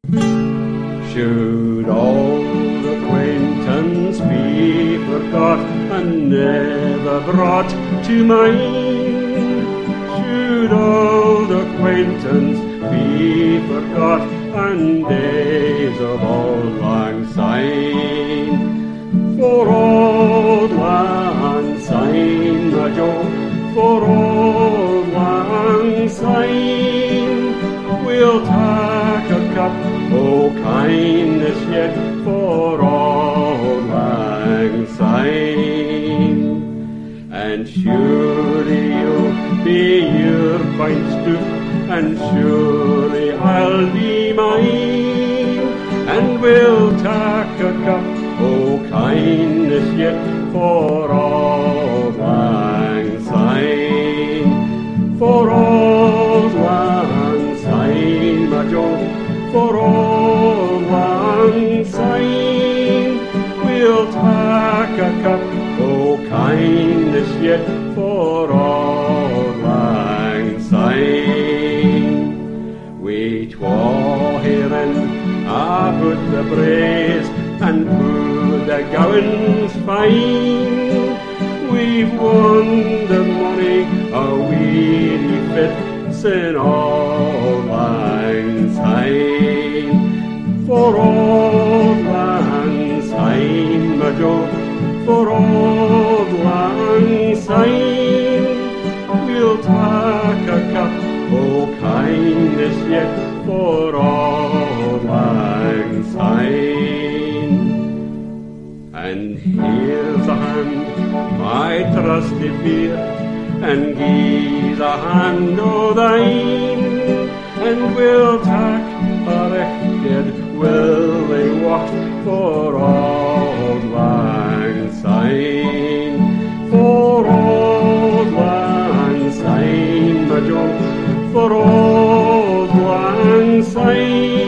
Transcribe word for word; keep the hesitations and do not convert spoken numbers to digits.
Should old acquaintance be forgot and never brought to mind? Should old acquaintance be forgot and days of old lang syne? For old lang syne, my Joe, for old lang syne, we'll tak a cup o' kindness yet for old lang syne. And surely you'll be your fine stoof, and surely I'll be mine, and we'll tak a cup o' kindness yet for old lang syne. For old lang syne, my Joe, for old lang syne, we'll tak a cup o' kindness yet for old lang syne. We twa herein a put the braes and put the gowans fine. We've won the money a weary fit sin old lang syne. For old lang syne, my Joe, for old lang syne, we'll tak a cup o' kindness yet for old lang syne. And here's a hand, my trusty peer, and gie's a hand o' thine, and we'll tak a record will they walk for old lang syne. For old lang syne, my Joe, for old lang syne,